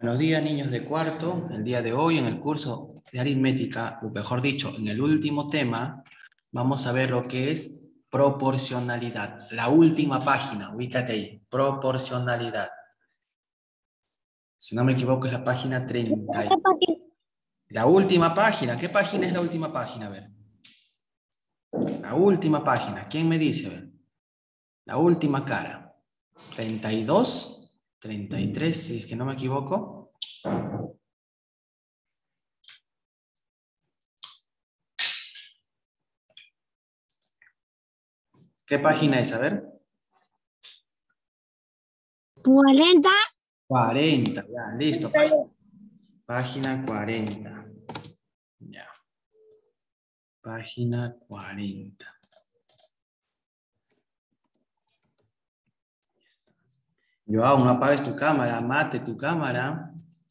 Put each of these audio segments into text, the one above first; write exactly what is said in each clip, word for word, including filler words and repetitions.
Buenos días, niños de cuarto. El día de hoy en el curso de aritmética, o mejor dicho, en el último tema, vamos a ver lo que es proporcionalidad. La última página, ubícate ahí, proporcionalidad. Si no me equivoco es la página treinta. La última página, ¿qué página es la última página? A ver. La última página, ¿quién me dice? A ver. La última cara. treinta y dos, treinta y tres, si es que no me equivoco. ¿Qué página es? A ver. cuarenta. cuarenta, ya, listo. Página, página cuarenta. Ya. Página cuarenta. Joao, no apagues tu cámara, mate tu cámara.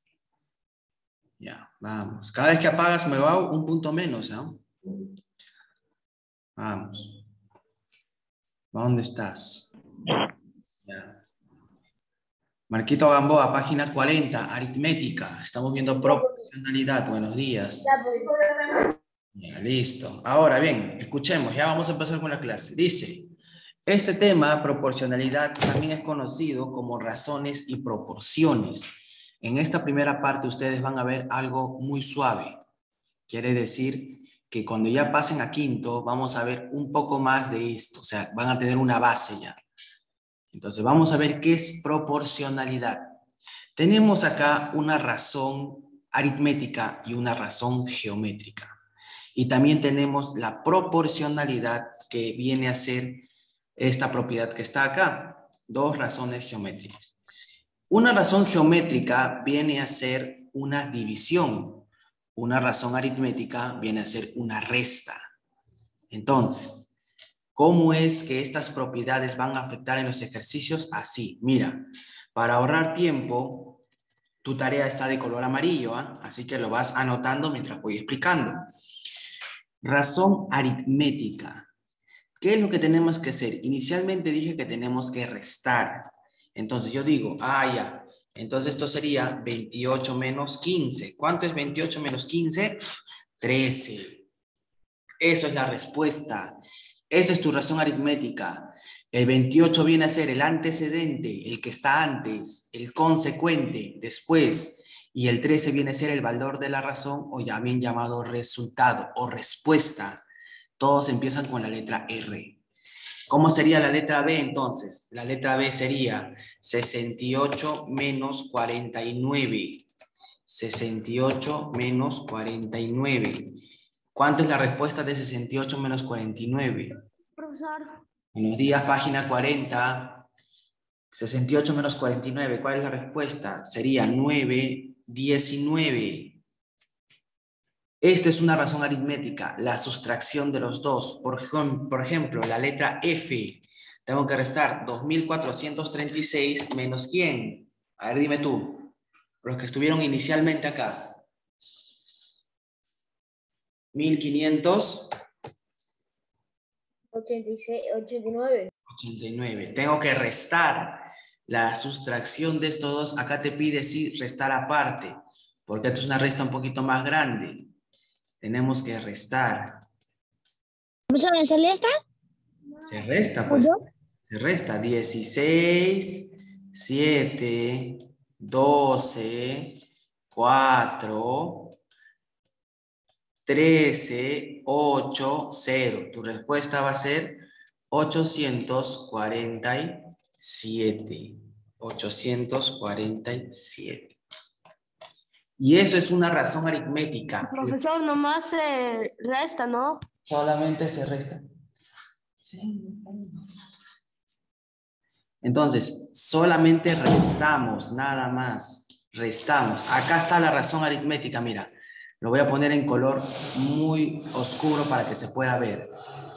Ya, vamos. Cada vez que apagas me va un punto menos, ¿ah? Vamos. ¿Dónde estás? Ya. Marquito Gamboa, página cuarenta, aritmética. Estamos viendo proporcionalidad. Buenos días. Ya, listo. Ahora bien, escuchemos, ya vamos a empezar con la clase. Dice, este tema, proporcionalidad, también es conocido como razones y proporciones. En esta primera parte ustedes van a ver algo muy suave. Quiere decir que cuando ya pasen a quinto, vamos a ver un poco más de esto. O sea, van a tener una base ya. Entonces, vamos a ver qué es proporcionalidad. Tenemos acá una razón aritmética y una razón geométrica. Y también tenemos la proporcionalidad, que viene a ser esta propiedad que está acá. Dos razones geométricas. Una razón geométrica viene a ser una división. Una razón aritmética viene a ser una resta. Entonces, ¿cómo es que estas propiedades van a afectar en los ejercicios? Así, mira, para ahorrar tiempo, tu tarea está de color amarillo, ¿eh? Así que lo vas anotando mientras voy explicando. Razón aritmética. ¿Qué es lo que tenemos que hacer? Inicialmente dije que tenemos que restar. Entonces yo digo, ah, ya. Entonces esto sería veintiocho menos quince. ¿Cuánto es veintiocho menos quince? trece. Eso es la respuesta. Esa es tu razón aritmética. El veintiocho viene a ser el antecedente, el que está antes, el consecuente, después. Y el trece viene a ser el valor de la razón, o ya bien llamado resultado o respuesta. Todos empiezan con la letra R. ¿Cómo sería la letra B entonces? La letra B sería sesenta y ocho menos cuarenta y nueve. sesenta y ocho menos cuarenta y nueve. ¿Cuánto es la respuesta de sesenta y ocho menos cuarenta y nueve? Profesor. Buenos días, página cuarenta. sesenta y ocho menos cuarenta y nueve. ¿Cuál es la respuesta? Sería nueve, diecinueve. Esto es una razón aritmética, la sustracción de los dos. Por, por ejemplo, la letra F. Tengo que restar dos mil cuatrocientos treinta y seis menos ¿quién? A ver, dime tú. Los que estuvieron inicialmente acá. mil quinientos ochenta y seis, ochenta y nueve. ochenta y nueve. Tengo que restar la sustracción de estos dos. Acá te pide sí restar aparte, porque esto es una resta un poquito más grande. Tenemos que restar. ¿Se resta? Se resta, pues. Se resta dieciséis, siete, doce, cuatro, trece, ocho, cero. Tu respuesta va a ser ochocientos cuarenta y siete. ochocientos cuarenta y siete. Y eso es una razón aritmética. Profesor, nomás se resta, ¿no? Solamente se resta. Sí. Entonces, solamente restamos, nada más. Restamos. Acá está la razón aritmética, mira. Lo voy a poner en color muy oscuro para que se pueda ver.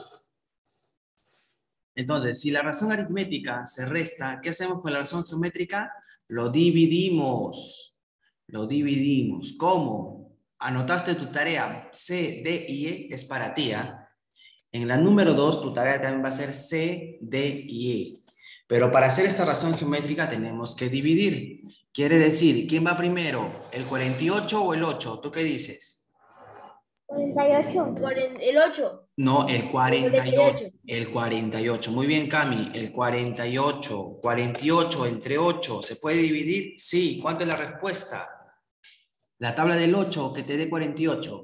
Entonces, si la razón aritmética se resta, ¿qué hacemos con la razón geométrica? Lo dividimos. Lo dividimos. ¿Cómo? Anotaste tu tarea C, D y E, es para ti, ¿eh? En la número dos, tu tarea también va a ser C, D y E. Pero para hacer esta razón geométrica tenemos que dividir. Quiere decir, ¿quién va primero? ¿El cuarenta y ocho o el ocho? ¿Tú qué dices? cuarenta y ocho. El ocho. No, el cuarenta y ocho. cuarenta y ocho. El cuarenta y ocho. Muy bien, Cami. El cuarenta y ocho. cuarenta y ocho entre ocho. ¿Se puede dividir? Sí. ¿Cuánto es la respuesta? La tabla del ocho que te dé cuarenta y ocho.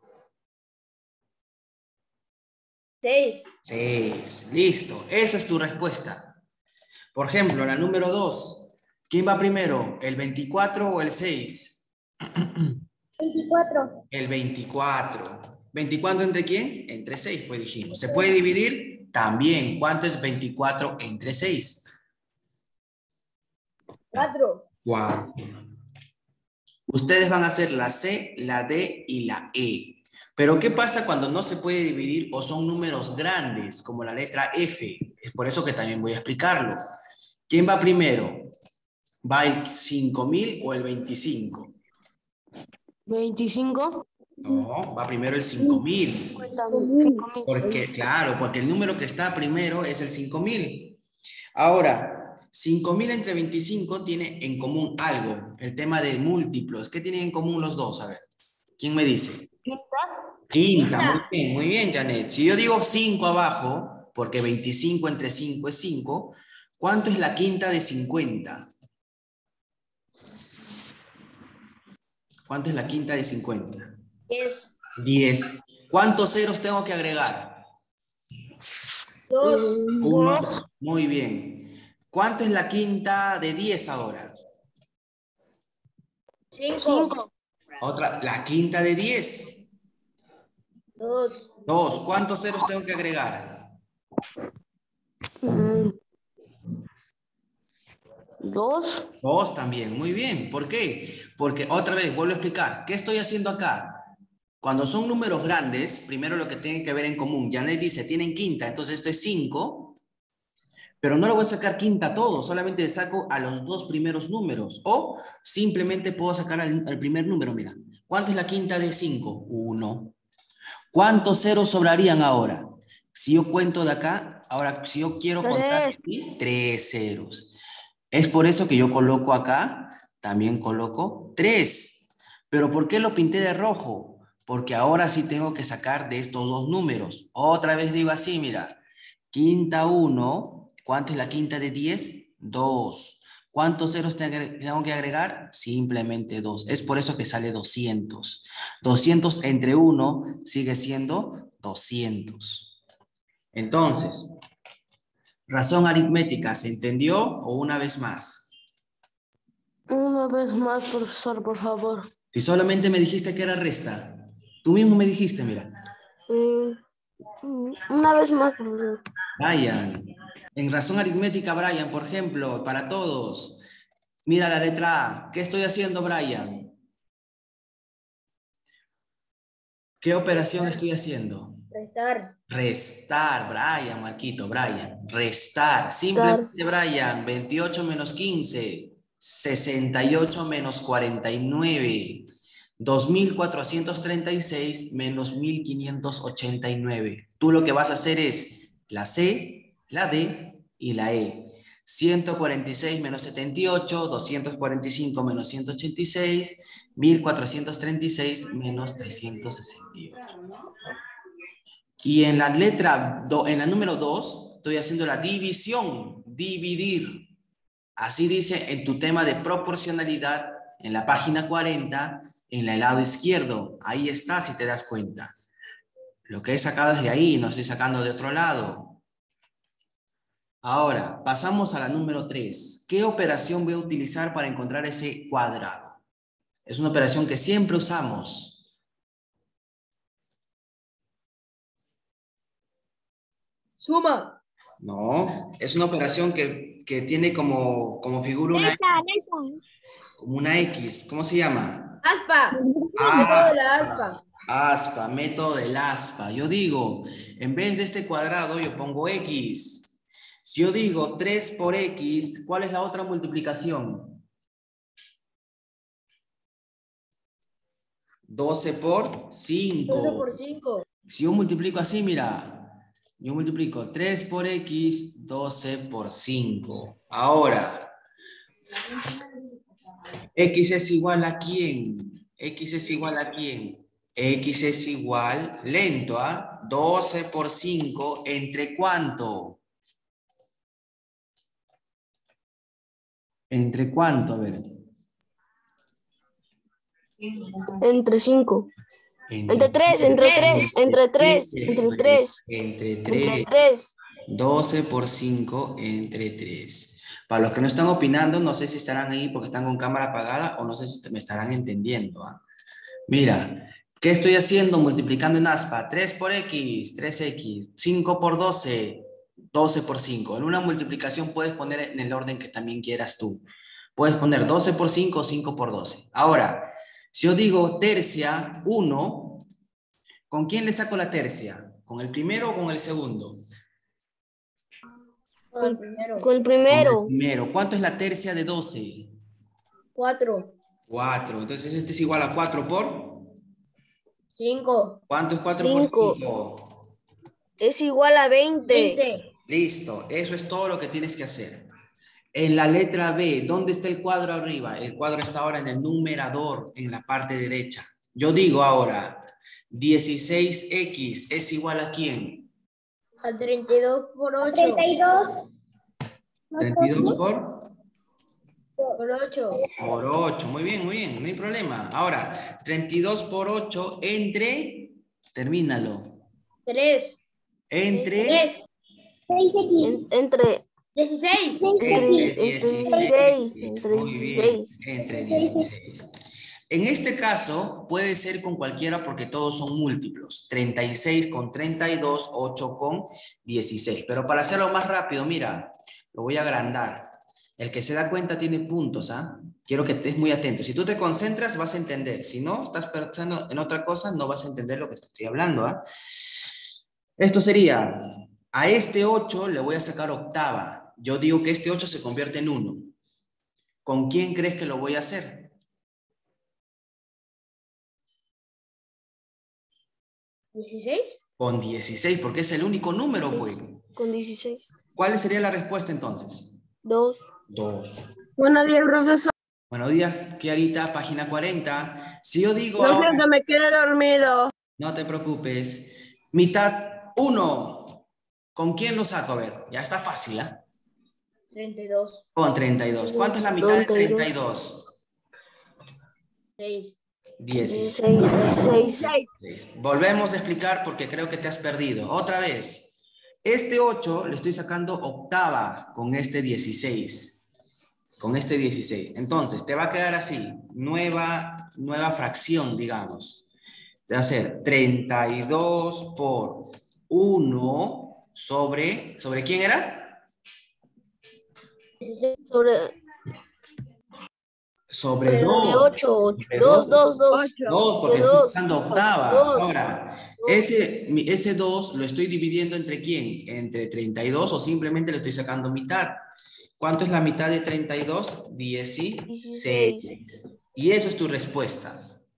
seis. seis. Listo. Eso es tu respuesta. Por ejemplo, la número dos. ¿Quién va primero? ¿El veinticuatro o el seis? veinticuatro. El veinticuatro. ¿veinticuatro entre quién? Entre seis, pues dijimos. ¿Se puede dividir? También. ¿Cuánto es veinticuatro entre seis? cuatro. cuatro. Ustedes van a hacer la C, la D y la E. Pero ¿qué pasa cuando no se puede dividir o son números grandes, como la letra F? Es por eso que también voy a explicarlo. ¿Quién va primero? ¿Va el cinco mil o el veinticinco? veinticinco. No, va primero el cinco mil. Porque, claro, porque el número que está primero es el cinco mil. Ahora, cinco mil entre veinticinco tiene en común algo, el tema de múltiplos. ¿Qué tienen en común los dos? A ver, ¿quién me dice? Quinta, muy bien, muy bien, Janet. Si yo digo cinco abajo, porque veinticinco entre cinco es cinco, ¿cuánto es la quinta de cincuenta? ¿Cuánto es la quinta de cincuenta? diez. diez. ¿Cuántos ceros tengo que agregar? dos. Uno. Muy bien. ¿Cuánto es la quinta de diez ahora? cinco. Otra, la quinta de diez. dos. dos. ¿Cuántos ceros tengo que agregar? dos. dos también. Muy bien. ¿Por qué? Porque otra vez, vuelvo a explicar. ¿Qué estoy haciendo acá? Cuando son números grandes, primero lo que tienen que ver en común. Janet dice, tienen quinta, entonces esto es cinco. Pero no lo voy a sacar quinta a todo, solamente le saco a los dos primeros números. O simplemente puedo sacar al, al primer número, mira. ¿Cuánto es la quinta de cinco? uno. ¿Cuántos ceros sobrarían ahora? Si yo cuento de acá, ahora si yo quiero contar aquí, tres ceros. Es por eso que yo coloco acá, también coloco tres. ¿Pero por qué lo pinté de rojo? Porque ahora sí tengo que sacar de estos dos números. Otra vez digo así, mira. Quinta uno. ¿Cuánto es la quinta de diez? dos. ¿Cuántos ceros tengo que agregar? Simplemente dos. Es por eso que sale doscientos. doscientos entre uno sigue siendo doscientos. Entonces, razón aritmética, ¿se entendió o una vez más? Una vez más, profesor, por favor. Si solamente me dijiste que era resta. Tú mismo me dijiste, mira. Mm, una vez más, profesor. Brian. En razón aritmética, Brian, por ejemplo, para todos. Mira la letra A. ¿Qué estoy haciendo, Brian? ¿Qué operación estoy haciendo? Restar. Restar, Brian, Marquito, Brian. Restar. Simplemente, Brian, veintiocho menos quince. sesenta y ocho menos cuarenta y nueve. dos mil cuatrocientos treinta y seis menos mil quinientos ochenta y nueve. Tú lo que vas a hacer es la C, la D y la E. ciento cuarenta y seis menos setenta y ocho, doscientos cuarenta y cinco menos ciento ochenta y seis, mil cuatrocientos treinta y seis menos trescientos sesenta y ocho. Y en la letra, do, en la número dos, estoy haciendo la división, dividir. Así dice en tu tema de proporcionalidad, en la página cuarenta, en el lado izquierdo. Ahí está, si te das cuenta. Lo que he sacado es de ahí, no estoy sacando de otro lado. Ahora, pasamos a la número tres. ¿Qué operación voy a utilizar para encontrar ese cuadrado? Es una operación que siempre usamos. Suma. No, es una operación que, que tiene como, como figura una, como una X. ¿Cómo se llama? Aspa. Aspa. Método de la aspa. Aspa, método del aspa. Yo digo, en vez de este cuadrado, yo pongo X. Si yo digo tres por X, ¿cuál es la otra multiplicación? doce por cinco. doce por cinco. Si yo multiplico así, mira. Yo multiplico tres por X, doce por cinco. Ahora, X es igual a quién. X es igual a quién. X es igual, lento, ¿ah? doce por cinco, ¿entre cuánto? ¿Entre cuánto? A ver. Entre cinco. Entre, Entre tres, entre tres, entre tres, entre, entre tres. entre Entre tres. tres. doce por cinco entre tres. Para los que no están opinando, no sé si estarán ahí porque están con cámara apagada o no sé si me estarán entendiendo. ¿Ah? Mira, ¿qué estoy haciendo? Multiplicando en aspa. tres por X, tres X. cinco por doce, doce por cinco. En una multiplicación puedes poner en el orden que también quieras tú. Puedes poner doce por cinco o cinco por doce. Ahora, si yo digo tercia uno, ¿con quién le saco la tercia? ¿Con el primero o con el segundo? Con el primero. Con el Con el primero. primero. ¿Cuánto es la tercia de doce? Cuatro. cuatro. Entonces este es igual a cuatro por... Cinco. ¿Cuánto es cuatro por Cinco. cinco? Es igual a veinte. veinte. Listo. Eso es todo lo que tienes que hacer. En la letra B, ¿dónde está el cuadro arriba? El cuadro está ahora en el numerador, en la parte derecha. Yo digo ahora, dieciséis equis es igual a ¿quién? A treinta y dos por ocho. treinta y dos. treinta y dos por... Por ocho. Por ocho, muy bien, muy bien, no hay problema. Ahora, treinta y dos por ocho entre, termínalo. tres. Entre, tres. seis X. Entre dieciséis. Entre dieciséis. Entre muy bien, dieciséis. entre dieciséis. En este caso, puede ser con cualquiera porque todos son múltiplos. treinta y seis con treinta y dos, ocho con dieciséis. Pero para hacerlo más rápido, mira, lo voy a agrandar. El que se da cuenta tiene puntos, ¿ah? Quiero que estés muy atento. Si tú te concentras, vas a entender. Si no, estás pensando en otra cosa, no vas a entender lo que te estoy hablando, ¿ah? Esto sería, a este ocho le voy a sacar octava. Yo digo que este ocho se convierte en uno. ¿Con quién crees que lo voy a hacer? ¿dieciséis? Con dieciséis, porque es el único número, pues. Con dieciséis. ¿Cuál sería la respuesta entonces? dos. dos. Buenos días, profesor. Buenos días, Kiarita, página cuarenta. Si yo digo No ahora... sé que me quede dormido. No te preocupes. Mitad uno. ¿Con quién lo saco? A ver, ya está fácil, ¿eh? treinta y dos. Con treinta y dos. ¿Cuánto es la mitad de treinta y dos? seis. dieciséis. dieciséis. Volvemos a explicar porque creo que te has perdido. Otra vez. Este ocho le estoy sacando octava con este dieciséis. Con este dieciséis. Entonces, te va a quedar así. Nueva, nueva fracción, digamos. Te va a ser treinta y dos por uno sobre... ¿Sobre quién era? dieciséis sobre... Sobre dos. ocho. dos, dos, dos. dos, porque estoy sacando octava. Ahora, ese, ese dos lo estoy dividiendo entre quién? Entre treinta y dos o simplemente le estoy sacando mitad. ¿Cuánto es la mitad de treinta y dos? dieciséis. Y eso es tu respuesta.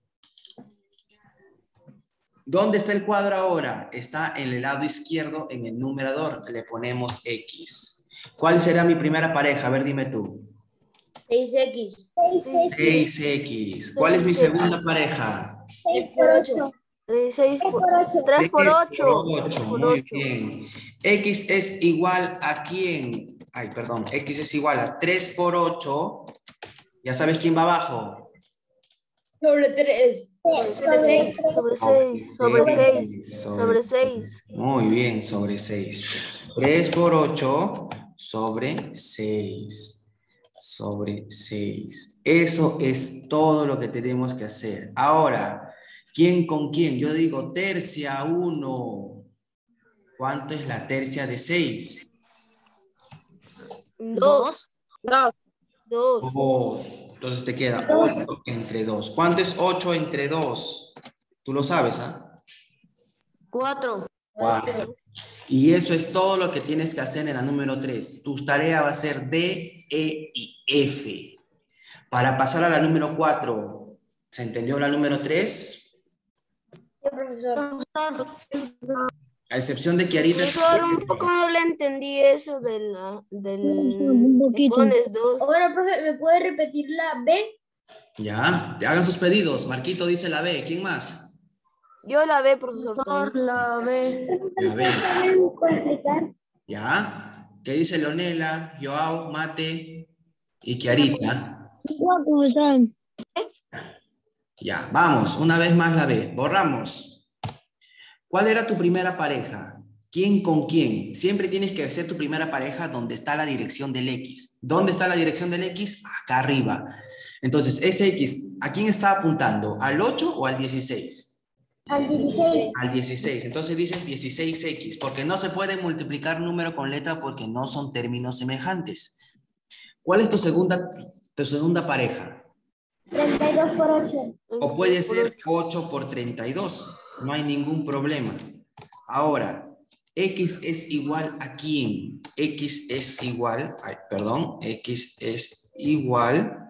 ¿Dónde está el cuadro ahora? Está en el lado izquierdo, en el numerador. Le ponemos X. ¿Cuál será mi primera pareja? A ver, dime tú. seis equis. seis equis. ¿Cuál es mi segunda pareja? seis por ocho. tres por ocho. Muy bien. X es igual a quién? Ay, perdón. X es igual a tres por ocho. ¿Ya sabes quién va abajo? Sobre tres. Sobre seis. Sobre seis. Sobre seis. Sobre seis. Muy bien, sobre seis. tres por ocho sobre seis. Sobre seis. Eso es todo lo que tenemos que hacer. Ahora, ¿quién con quién? Yo digo tercia uno. ¿Cuánto es la tercia de seis? Dos. Dos. Dos. Dos. Entonces te queda ocho entre dos. ¿Cuánto es ocho entre dos? Tú lo sabes, ¿ah? Cuatro. Cuatro. Y eso es todo lo que tienes que hacer en la número tres. Tu tarea va a ser D, E y F. Para pasar a la número cuatro, ¿se entendió la número tres? Sí, profesor. A excepción de que ahorita... Profesor, un poco no le entendí eso de la, del... Un poquito. Pones dos. Ahora, profe, ¿me puede repetir la B? Ya, hagan sus pedidos. Marquito dice la B. ¿Quién más? Yo la B, profesor. Por la B. La B. ¿Saben complicar? ¿Ya? ¿Qué dice Leonela, Joao, Mate y Kiarita? Igual, profesor. Ya, vamos. Una vez más la B. Borramos. ¿Cuál era tu primera pareja? ¿Quién con quién? Siempre tienes que ser tu primera pareja donde está la dirección del X. ¿Dónde está la dirección del X? Acá arriba. Entonces, ese X, ¿a quién está apuntando? ¿Al ocho o al dieciséis? Al dieciséis. Al dieciséis. Entonces dices dieciséis equis, porque no se puede multiplicar número con letra porque no son términos semejantes. ¿Cuál es tu segunda, tu segunda pareja? treinta y dos por ocho. O puede ser ocho por treinta y dos. No hay ningún problema. Ahora, X es igual a quién? X es igual, ay, perdón, X es igual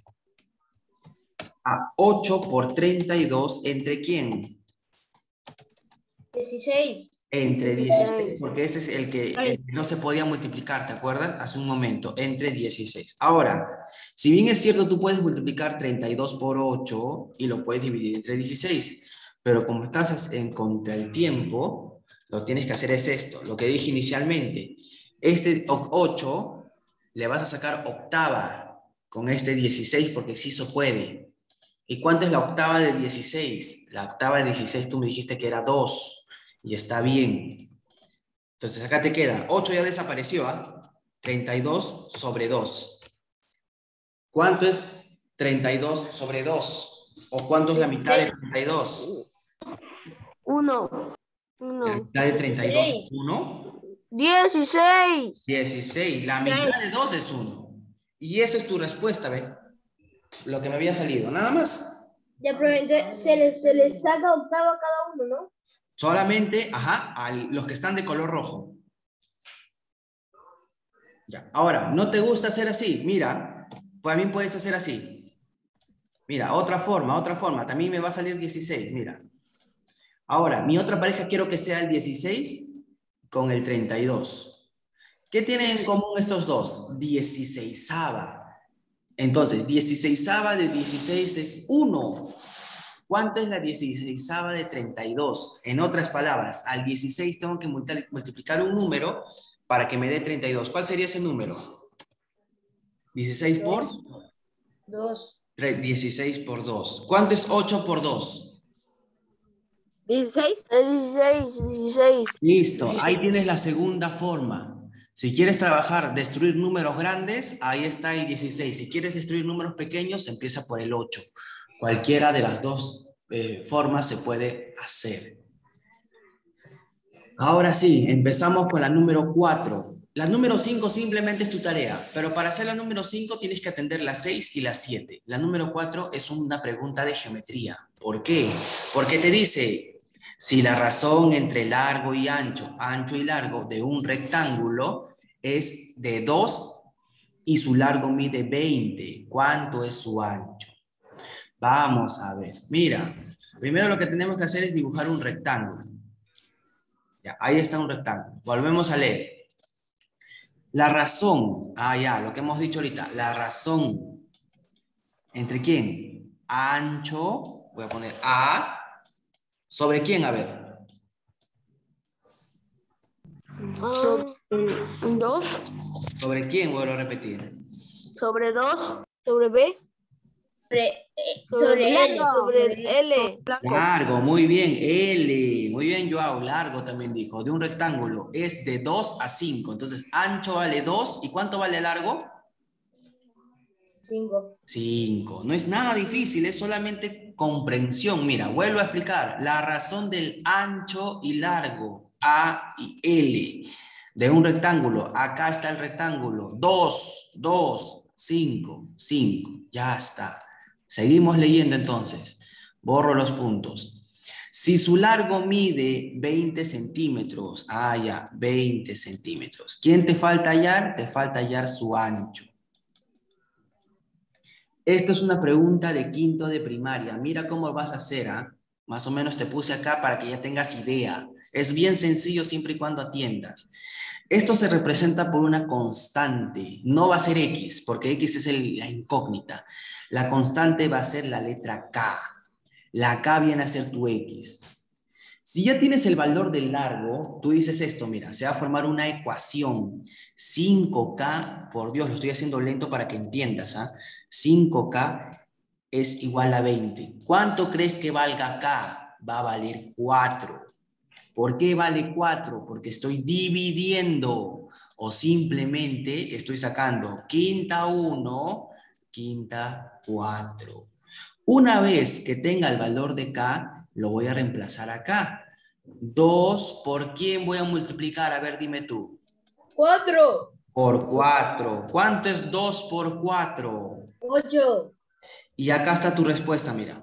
a ocho por treinta y dos, ¿entre quién? dieciséis. Entre dieciséis, porque ese es el que, el que no se podía multiplicar, ¿te acuerdas? Hace un momento, entre dieciséis. Ahora, si bien es cierto, tú puedes multiplicar treinta y dos por ocho y lo puedes dividir entre dieciséis, pero como estás en contra el tiempo, lo que tienes que hacer es esto, lo que dije inicialmente. Este ocho le vas a sacar octava con este dieciséis porque sí se puede. ¿Y cuánto es la octava de dieciséis? La octava de dieciséis tú me dijiste que era dos. Y está bien. Entonces acá te queda, ocho ya desapareció, ¿ah? treinta y dos sobre dos. ¿Cuánto es treinta y dos sobre dos? ¿O cuánto es la mitad de treinta y dos? Uno. La mitad de treinta y dos es uno. dieciséis. dieciséis. La mitad de dos es uno. Y eso es tu respuesta, ¿ve? Lo que me había salido. Nada más. Ya, pero entonces se les, se les saca octavo a cada uno, ¿no? Solamente, ajá, a los que están de color rojo. Ya. Ahora, ¿no te gusta hacer así? Mira, pues también puedes hacer así. Mira, otra forma, otra forma. También me va a salir dieciséis, mira. Ahora, mi otra pareja quiero que sea el dieciséis con el treinta y dos. ¿Qué tienen en común estos dos? dieciséisava. Entonces, dieciséisava de dieciséis es uno. ¿Cuánto es la dieciséisava de treinta y dos? En otras palabras, al dieciséis tengo que multiplicar un número para que me dé treinta y dos. ¿Cuál sería ese número? dieciséis por dos. dieciséis por dos. ¿Cuánto es ocho por dos? dieciséis. dieciséis, dieciséis. Listo, ahí tienes la segunda forma. Si quieres trabajar, destruir números grandes, ahí está el dieciséis. Si quieres destruir números pequeños, empieza por el ocho. Cualquiera de las dos eh, formas se puede hacer. Ahora sí, empezamos con la número cuatro. La número cinco simplemente es tu tarea, pero para hacer la número cinco tienes que atender la seis y la siete. La número cuatro es una pregunta de geometría. ¿Por qué? Porque te dice, si la razón entre largo y ancho, ancho y largo de un rectángulo es de dos y su largo mide veinte, ¿cuánto es su ancho? Vamos a ver. Mira, primero lo que tenemos que hacer es dibujar un rectángulo. Ya, ahí está un rectángulo. Volvemos a leer. La razón, ah ya, lo que hemos dicho ahorita, la razón, ¿entre quién? Ancho, voy a poner A, ¿sobre quién? A ver. Sobre dos. ¿Sobre quién? Vuelvo a repetir. Sobre dos. Sobre B. Sobre, eh, sobre L. Sobre L. Largo, muy bien, L. Muy bien, Joao, largo también dijo. De un rectángulo es de dos a cinco. Entonces, ancho vale dos. ¿Y cuánto vale largo? cinco. cinco. No es nada difícil, es solamente comprensión. Mira, vuelvo a explicar. La razón del ancho y largo, A y L, de un rectángulo. Acá está el rectángulo. dos, dos, cinco, cinco. Ya está. Seguimos leyendo entonces. Borro los puntos. Si su largo mide veinte centímetros, ah ya, veinte centímetros. ¿Quién te falta hallar? Te falta hallar su ancho. Esto es una pregunta de quinto de primaria. Mira cómo vas a hacer, ¿ah? Más o menos te puse acá para que ya tengas idea. Es bien sencillo siempre y cuando atiendas. Esto se representa por una constante. No va a ser X, porque X es el, la incógnita. La constante va a ser la letra K. La K viene a ser tu X. Si ya tienes el valor del largo, tú dices esto, mira, se va a formar una ecuación. cinco K, por Dios, lo estoy haciendo lento para que entiendas, ¿ah? cinco K es igual a veinte. ¿Cuánto crees que valga K? Va a valer cuatro. ¿Por qué vale cuatro? Porque estoy dividiendo o simplemente estoy sacando quinta uno, quinta cuatro. Una vez que tenga el valor de K, lo voy a reemplazar acá. dos, ¿por quién voy a multiplicar? A ver, dime tú. Cuatro. Por cuatro. ¿Cuánto es dos por cuatro? Ocho. Y acá está tu respuesta, mira.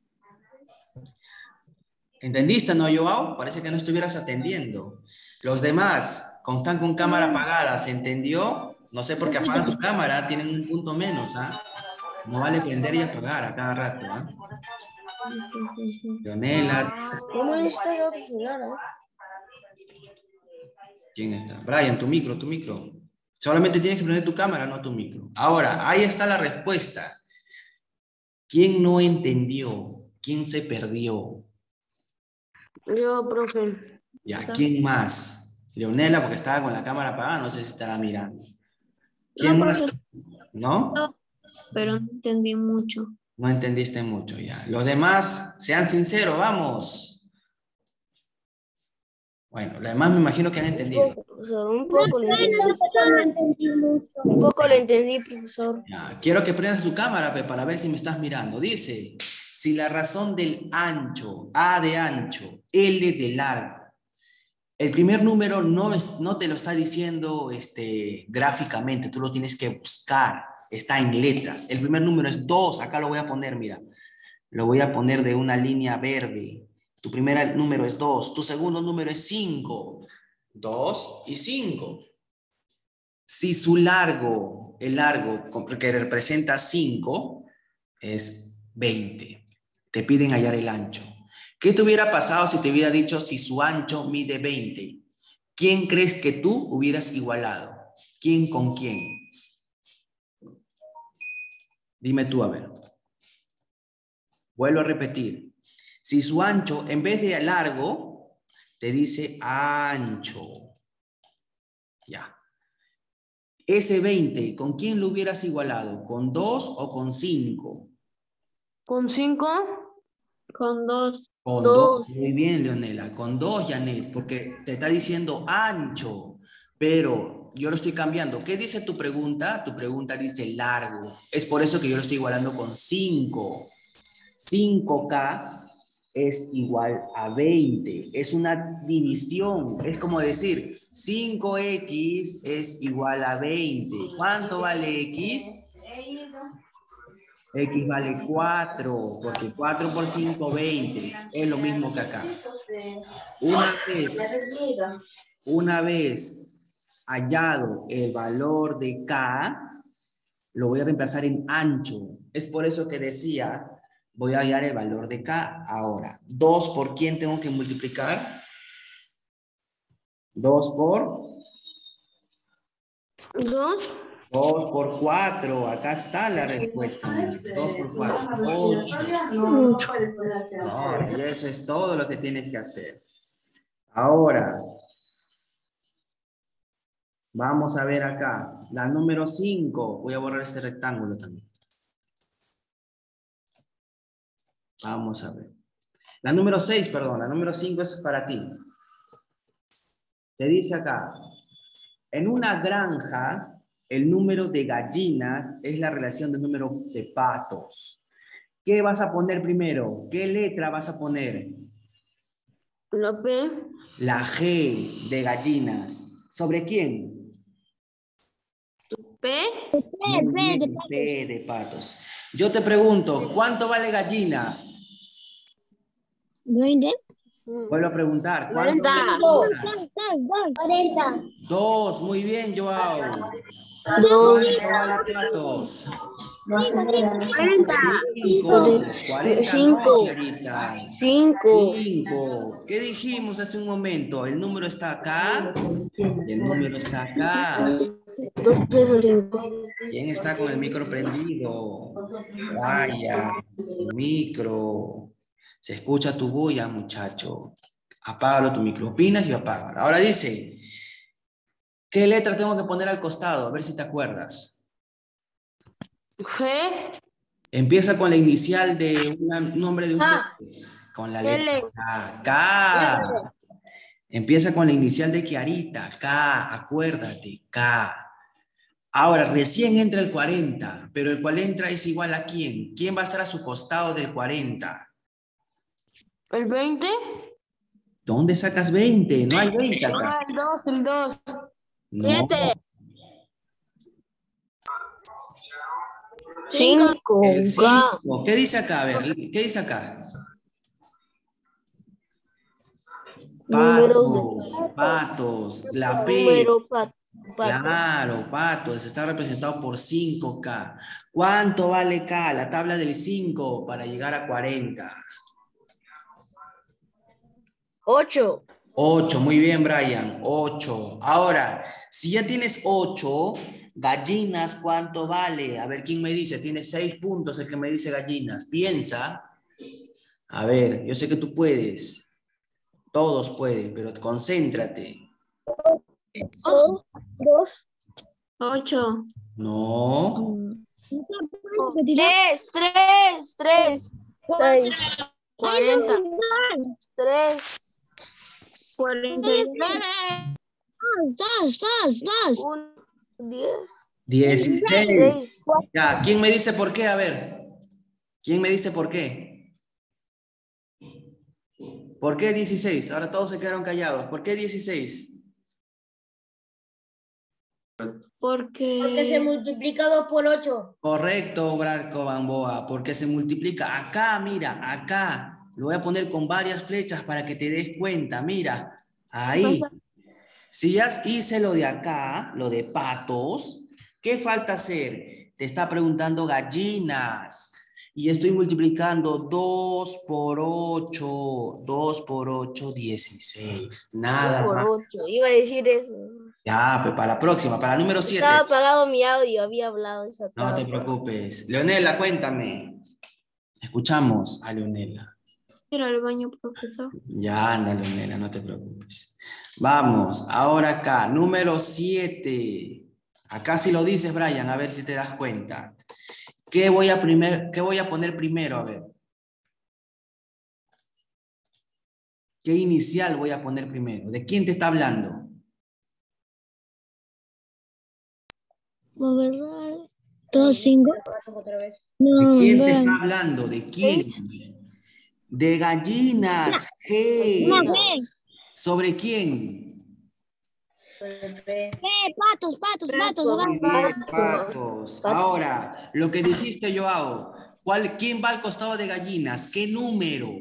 ¿Entendiste, no, Joao? Parece que no estuvieras atendiendo. Los demás, con, están con cámara apagada, ¿se entendió? No sé por qué apagan su cámara, tienen un punto menos, ¿ah? No vale prender y apagar a cada rato, ¿ah? Leonela. ¿Cómo está el otro celular? ¿Quién está? Brian, tu micro, tu micro. Solamente tienes que prender tu cámara, no tu micro. Ahora, ahí está la respuesta. ¿Quién no entendió? ¿Quién se perdió? Yo, profe. Ya, ¿quién más? Leonela, porque estaba con la cámara apagada, no sé si estará mirando. ¿Quién No, más? profe, ¿No? no, pero no entendí mucho. No entendiste mucho ya. Los demás, sean sinceros, vamos. Bueno, los demás me imagino que han entendido. Profesor, un poco le entendí. No entendí mucho. Un poco le entendí, profesor. Ya, quiero que prendas tu cámara pe, para ver si me estás mirando. Dice, si la razón del ancho, A de ancho, L de largo, el primer número no, no te lo está diciendo este, gráficamente, tú lo tienes que buscar, está en letras. El primer número es dos, acá lo voy a poner, mira. Lo voy a poner de una línea verde. Tu primer número es dos, tu segundo número es cinco. dos y cinco. Si su largo, el largo que representa cinco, es veinte. Te piden hallar el ancho. ¿Qué te hubiera pasado si te hubiera dicho si su ancho mide veinte? ¿Quién crees que tú hubieras igualado? ¿Quién con quién? Dime tú, a ver. Vuelvo a repetir. Si su ancho, en vez de largo, te dice ancho. Ya. Ese veinte, ¿con quién lo hubieras igualado? ¿Con dos o con cinco? ¿Con cinco? Con dos. Con Dos. dos. Muy bien, Leonela. Con dos, Janet, porque te está diciendo ancho, pero yo lo estoy cambiando. ¿Qué dice tu pregunta? Tu pregunta dice largo. Es por eso que yo lo estoy igualando con cinco. cinco K es igual a veinte. Es una división. Es como decir, cinco X es igual a veinte. ¿Cuánto vale X? X vale cuatro, porque cuatro por cinco, veinte. Es lo mismo que acá. Una vez, una vez hallado el valor de K, lo voy a reemplazar en ancho. Es por eso que decía, voy a hallar el valor de K. Ahora, dos por quién tengo que multiplicar. dos por... ¿Dos? dos por cuatro, acá está la respuesta. dos por cuatro, ocho. No, y eso es todo lo que tienes que hacer. Ahora, vamos a ver acá. La número cinco, voy a borrar este rectángulo también. Vamos a ver. La número seis, perdón, la número cinco es para ti. Te dice acá, en una granja, el número de gallinas es la relación del número de patos. ¿Qué vas a poner primero? ¿Qué letra vas a poner? La P. La G de gallinas. ¿Sobre quién? P. Muy bien, P de patos. Yo te pregunto, ¿cuánto vale gallinas? ¿veinte? Vuelvo a preguntar, ¿cuánto cuarenta. vale gallinas? cuarenta. Dos, muy bien, Joao. Dos. ¿Cuánto vale patos? cuarenta. Cinco. cuarenta Cinco. no, Clarita. Cinco. Cinco. ¿Qué dijimos hace un momento? El número está acá y el número está acá. Dos, tres o cinco. ¿Quién está con el micro prendido? Vaya, el micro. Se escucha tu bulla, muchacho. Apágalo tu micro. Opinas y apágalo. Ahora dice, ¿qué letra tengo que poner al costado? A ver si te acuerdas. G. Empieza con la inicial de un nombre de Ah. ustedes. Con la letra L. K. K. Empieza con la inicial de Kiarita. K. Acuérdate. K. Ahora, recién entra el cuarenta, pero el cuarenta es igual a ¿quién? ¿Quién va a estar a su costado del cuarenta? ¿El veinte? ¿Dónde sacas veinte? No hay veinte acá. Ah, el dos, el dos. No. Siete. Cinco. El K. cinco. ¿Qué dice acá? A ver, ¿qué dice acá? Números de Patos, patos, la P. número pat- pato. Claro, patos, está representado por cinco K. ¿Cuánto vale K? La tabla del cinco para llegar a cuarenta. Ocho. ocho, muy bien, Brian, ocho. Ahora, si ya tienes ocho, gallinas, ¿cuánto vale? A ver, ¿quién me dice? Tiene seis puntos el que me dice gallinas. Piensa. A ver, yo sé que tú puedes. Todos pueden, pero concéntrate. Dos. Dos. Ocho. No. Tres. Tres. Tres. Seis. cuarenta. Tres. Cuarenta y nueve. Dos, dos, dos. Un. Diez. dieciséis. Seis. Ya, ¿quién me dice por qué? A ver. ¿Quién me dice por qué? ¿Por qué dieciséis? Ahora todos se quedaron callados. ¿Por qué dieciséis? Porque, Porque se multiplica dos por ocho. Correcto, Branco Bamboa, porque se multiplica. Acá, mira, acá. Lo voy a poner con varias flechas para que te des cuenta. Mira, ahí. Si ya hice lo de acá, lo de patos, ¿qué falta hacer? Te está preguntando gallinas. Y estoy multiplicando dos por ocho. dos por ocho, dieciséis. Nada Por más. ocho. Iba a decir eso. Ya, pues para la próxima, para la número siete. Estaba apagado mi audio. Había hablado esa No te tarde. preocupes. Leonela, cuéntame. Escuchamos a Leonela. ir al baño, profesor. Ya anda, Leonela, no te preocupes. Vamos, ahora acá, número siete. Acá si lo dices, Brian, a ver si te das cuenta. ¿Qué voy a, primer, qué voy a poner primero? A ver. ¿Qué inicial voy a poner primero? ¿De quién te está hablando? Dos, cinco. ¿De No, quién te ven. está hablando? ¿De quién? De gallinas. ¿Qué? No, ven. ¿Sobre quién? Eh, patos, patos, patos. Muy abajo. bien, patos. Ahora, lo que dijiste, Joao. ¿Cuál, ¿Quién va al costado de gallinas? ¿Qué número?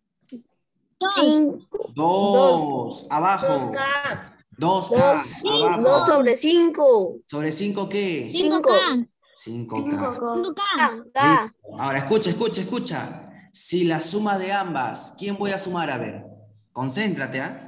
Dos. Dos. Abajo. dos K. Dos. Abajo. Dos sobre cinco. ¿Sobre cinco qué? Cinco K. cinco K. Cinco K. K. K. Ahora, escucha, escucha, escucha. Si la suma de ambas, ¿quién voy a sumar? A ver. Concéntrate, ¿ah?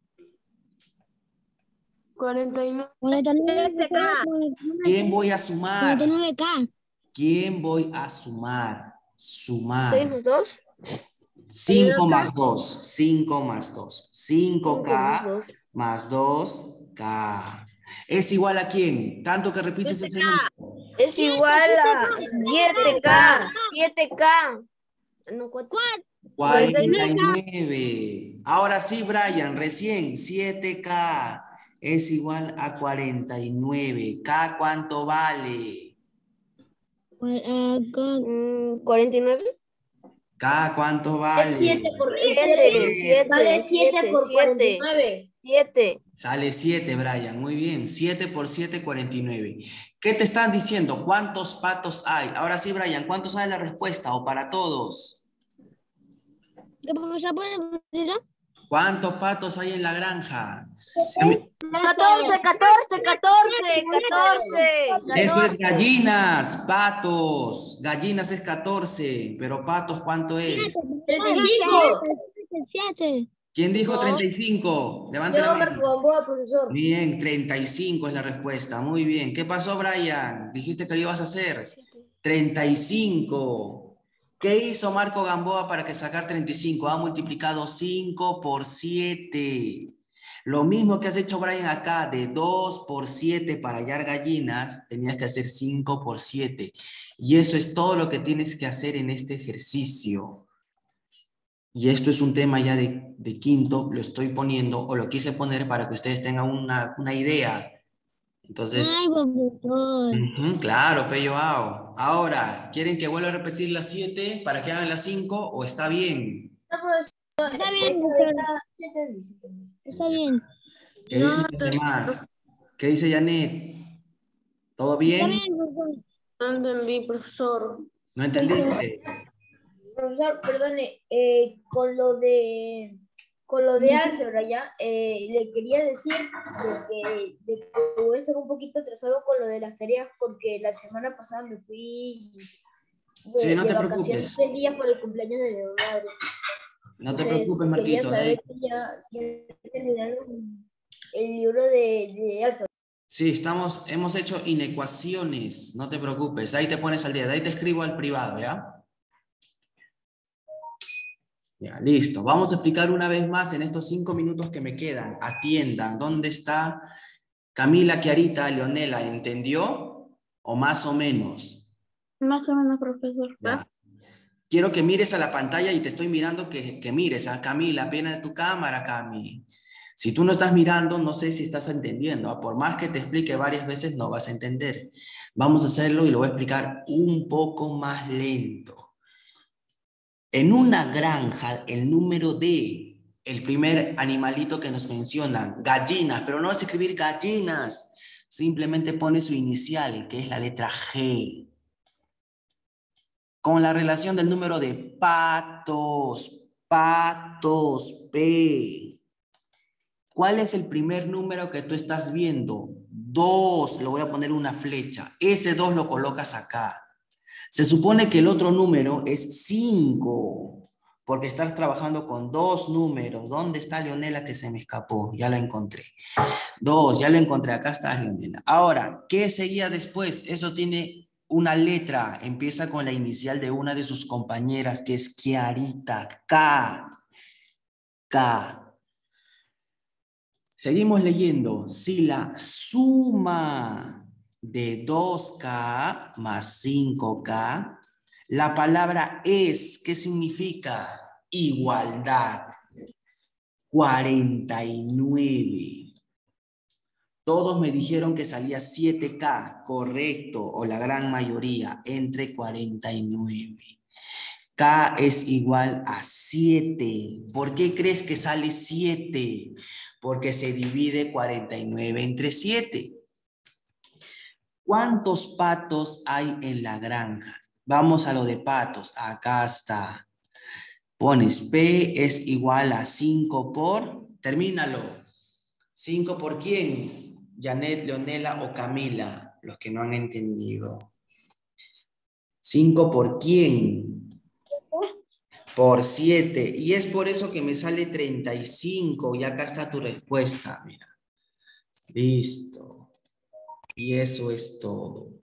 cuarenta y nueve. cuarenta y nueve K. ¿Quién voy a sumar? cuarenta y nueve K. ¿Quién voy a sumar? Sumar. ¿Seis más dos? cinco más dos. cinco más dos. cinco Cinco más K dos. más dos K. ¿Es igual a quién? Tanto que repites ese número. Es igual a siete K. siete K. No, cuatro. cuarenta y nueve. Ahora sí, Brian, recién. siete K es igual a cuarenta y nueve. ¿K cuánto vale? Mm, ¿cuarenta y nueve? ¿K cuánto vale? siete por siete. siete. Vale siete por cuarenta y nueve. siete. Sale siete, Brian. Muy bien. siete por siete, cuarenta y nueve. ¿Qué te están diciendo? ¿Cuántos patos hay? Ahora sí, Brian, ¿cuántos hay la respuesta? ¿O para todos? ¿Qué profesor puede repetirlo? ¿Cuántos patos hay en la granja? Se me- catorce, catorce, catorce, catorce. Eso es gallinas, patos. Gallinas es catorce, pero patos, ¿cuánto es? treinta y cinco. Siete. ¿Quién dijo No. treinta y cinco? Levante la Yo, mano. Marco Gamboa, profesor. Bien, treinta y cinco es la respuesta. Muy bien. ¿Qué pasó, Brian? Dijiste que lo ibas a hacer. treinta y cinco. ¿Qué hizo Marco Gamboa para que sacar treinta y cinco? Ha multiplicado cinco por siete. Lo mismo que has hecho, Brian, acá, de dos por siete para hallar gallinas, tenías que hacer cinco por siete. Y eso es todo lo que tienes que hacer en este ejercicio. Y esto es un tema ya de, de quinto, lo estoy poniendo, o lo quise poner para que ustedes tengan una, una idea. Entonces, Ay, profesor. ujú, claro, Peyoao. Ahora, ¿quieren que vuelva a repetir las siete para que hagan las cinco o está bien? Está bien, profesor. Está bien. ¿Qué dicen los demás? ¿Qué dice Janet? ¿Todo Está bien? bien, profesor. No entendí, profesor. ¿No entendiste? Profesor, perdone, eh, con lo de con lo de álgebra ya, eh, le quería decir de que, de que voy a estar un poquito atrasado con lo de las tareas porque la semana pasada me fui de, Sí, no de te vacaciones preocupes. tres días por el cumpleaños de mi madre. No te Entonces, preocupes, quería Marquito. saber ¿eh? si ya, ya terminaron el libro de, de álgebra. Sí, estamos, hemos hecho inecuaciones. No te preocupes. Ahí te pones al día. De ahí te escribo al privado, ¿ya? Ya, listo. Vamos a explicar una vez más en estos cinco minutos que me quedan. Atiendan. ¿Dónde está Camila, Kiarita, Leonela? ¿Entendió? ¿O más o menos? Más o menos, profesor. Ya. Quiero que mires a la pantalla y te estoy mirando que, que mires a Camila, pena de tu cámara, Cami. Si tú no estás mirando, no sé si estás entendiendo. ¿ah? Por más que te explique varias veces, no vas a entender. Vamos a hacerlo y lo voy a explicar un poco más lento. En una granja, el número de, el primer animalito que nos mencionan, gallinas, pero no vas a escribir gallinas, simplemente pone su inicial, que es la letra G. Con la relación del número de patos, patos, P. ¿Cuál es el primer número que tú estás viendo? dos, lo voy a poner una flecha. Ese dos lo colocas acá. Se supone que el otro número es cinco, porque estás trabajando con dos números. ¿Dónde está Leonela que se me escapó? Ya la encontré. dos, ya la encontré. Acá está Leonela. Ahora, ¿qué seguía después? Eso tiene una letra. Empieza con la inicial de una de sus compañeras, que es Kiarita. K. K. Seguimos leyendo. Si la suma de dos K más cinco K, la palabra es, ¿qué significa? Igualdad. cuarenta y nueve. Todos me dijeron que salía siete K, correcto, o la gran mayoría, entre cuarenta y nueve. K es igual a siete. ¿Por qué crees que sale siete? Porque se divide cuarenta y nueve entre siete. ¿Cuántos patos hay en la granja? Vamos a lo de patos. Acá está. Pones P es igual a cinco por... Termínalo. ¿cinco por quién? Janet, Leonela o Camila. Los que no han entendido. ¿cinco por quién? Por siete. Y es por eso que me sale treinta y cinco. Y acá está tu respuesta. Mira. Listo. Y eso es todo.